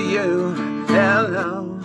you. Hello.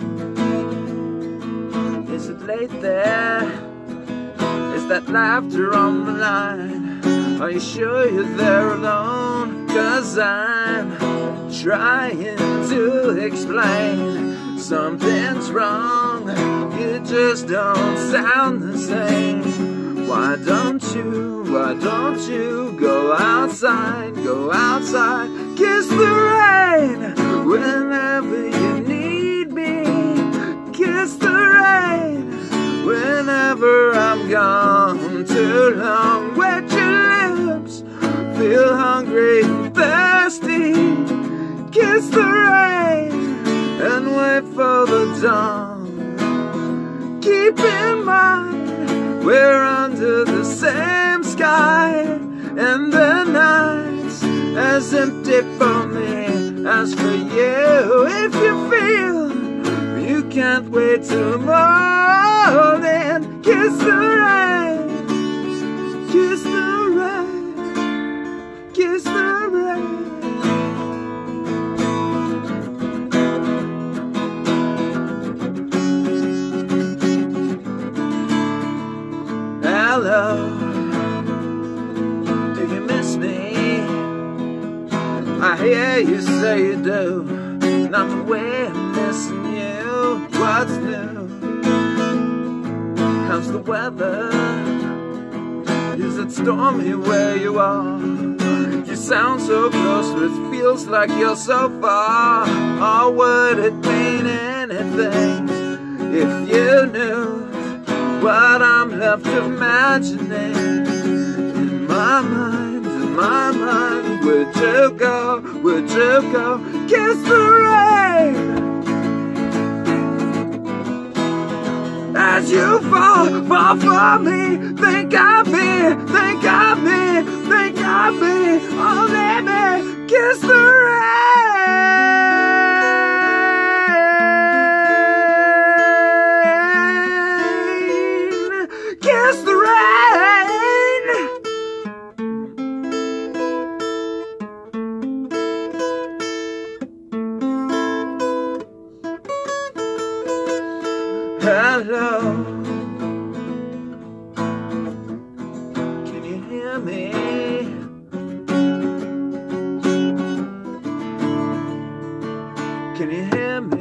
Is it late there? Is that laughter on the line? Are you sure you're there alone? 'Cause I'm trying to explain something's wrong. You just don't sound the same. Why don't you go outside, kiss the rain whenever you need me, kiss the rain whenever I'm gone too long. Wet your lips, feel hungry, thirsty, kiss the rain and wait for the dawn. Keep in mind, we're under the same sky, and the night's as empty for me as for you. If you feel you can't wait till morning, kiss the rain, kiss the rain, kiss the rain. Hello, do you miss me? I hear you say you do. Not the way I'm missing you. What's new? How's the weather? Is it stormy where you are? You sound so close, but it feels like you're so far. Or would it mean anything if you knew what I'm left imagining? In my mind, would you go, kiss the rain as you fall for me? Think of me, oh let me kiss the rain, kiss the rain. Hello, can you hear me? Can you hear me?